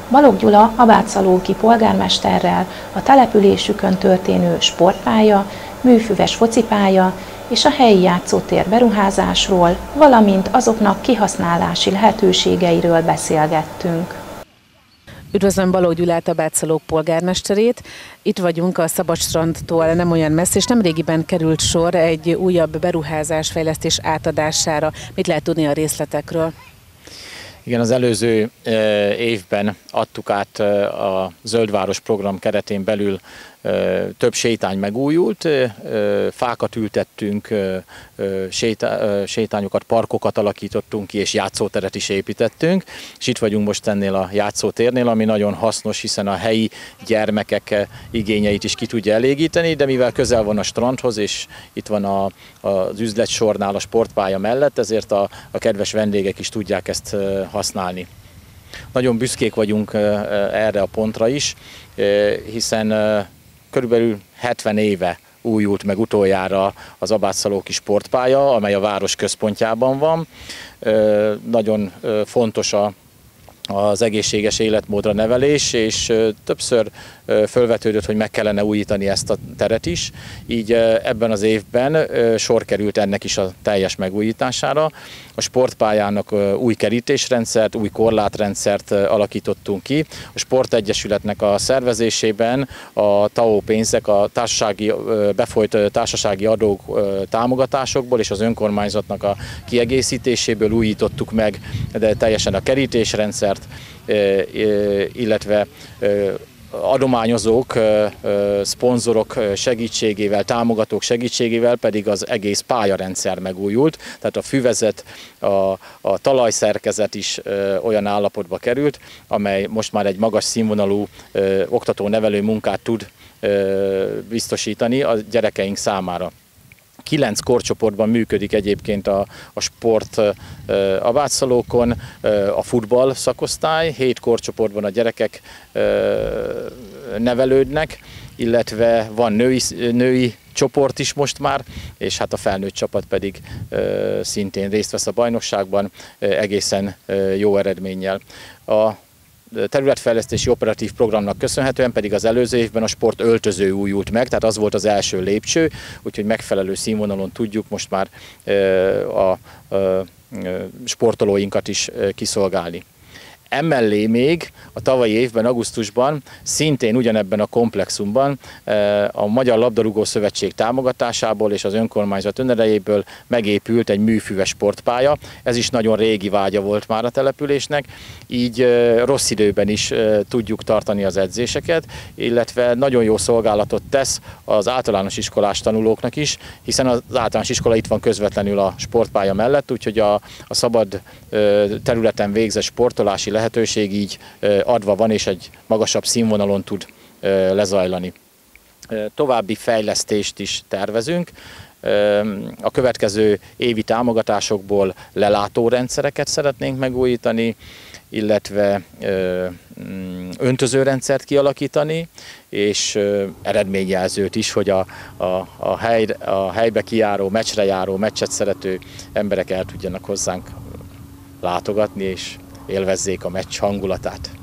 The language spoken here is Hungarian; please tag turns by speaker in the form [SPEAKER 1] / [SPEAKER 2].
[SPEAKER 1] Balogh Gyula abátszalóki polgármesterrel a településükön történő sportpálya, műfüves focipálya és a helyi játszótér beruházásról, valamint azoknak kihasználási lehetőségeiről beszélgettünk.
[SPEAKER 2] Üdvözlöm Balogh Gyulát, a Bátszalók polgármesterét. Itt vagyunk a Szabadstrandtól nem olyan messze, és nemrégiben került sor egy újabb beruházás, fejlesztés átadására. Mit lehet tudni a részletekről?
[SPEAKER 3] Igen, az előző évben adtuk át a Zöldváros program keretén belül több sétány megújult, fákat ültettünk, sétányokat, parkokat alakítottunk ki, és játszóteret is építettünk, és itt vagyunk most ennél a játszótérnél, ami nagyon hasznos, hiszen a helyi gyermekek igényeit is ki tudja elégíteni, de mivel közel van a strandhoz, és itt van az üzletsornál a sportpálya mellett, ezért a kedves vendégek is tudják ezt használni. Nagyon büszkék vagyunk erre a pontra is, hiszen körülbelül 70 éve újult meg utoljára az abátszalóki sportpálya, amely a város központjában van. Nagyon fontos az egészséges életmódra nevelés, és többször fölvetődött, hogy meg kellene újítani ezt a teret is. Így ebben az évben sor került ennek is a teljes megújítására. A sportpályának új kerítésrendszert, új korlátrendszert alakítottunk ki. A Sportegyesületnek a szervezésében a TAO pénzek, a befolyt társasági adók támogatásokból és az önkormányzatnak a kiegészítéséből újítottuk meg de teljesen a kerítésrendszert, illetve adományozók, szponzorok segítségével, támogatók segítségével pedig az egész pályarendszer megújult, tehát a füvezet, a talajszerkezet is olyan állapotba került, amely most már egy magas színvonalú oktató-nevelő munkát tud biztosítani a gyerekeink számára. 9 korcsoportban működik egyébként a sport a Bátszalókon, a futball szakosztály, 7 korcsoportban a gyerekek nevelődnek, illetve van női csoport is most már, és hát a felnőtt csapat pedig szintén részt vesz a bajnokságban egészen jó eredménnyel. A területfejlesztési operatív programnak köszönhetően pedig az előző évben a sportöltöző újult meg, tehát az volt az első lépcső, úgyhogy megfelelő színvonalon tudjuk most már a sportolóinkat is kiszolgálni. Emellé még a tavalyi évben, augusztusban szintén ugyanebben a komplexumban a Magyar Labdarúgó Szövetség támogatásából és az önkormányzat önerejéből megépült egy műfüves sportpálya. Ez is nagyon régi vágya volt már a településnek, így rossz időben is tudjuk tartani az edzéseket, illetve nagyon jó szolgálatot tesz az általános iskolás tanulóknak is, hiszen az általános iskola itt van közvetlenül a sportpálya mellett, úgyhogy a szabad területen végzett sportolási lehetőség így adva van, és egy magasabb színvonalon tud lezajlani. További fejlesztést is tervezünk. A következő évi támogatásokból lelátórendszereket szeretnénk megújítani, illetve öntözőrendszert kialakítani, és eredményjelzőt is, hogy a helybe kijáró, meccsre járó, meccset szerető emberek el tudjanak hozzánk látogatni, és élvezzék a meccs hangulatát.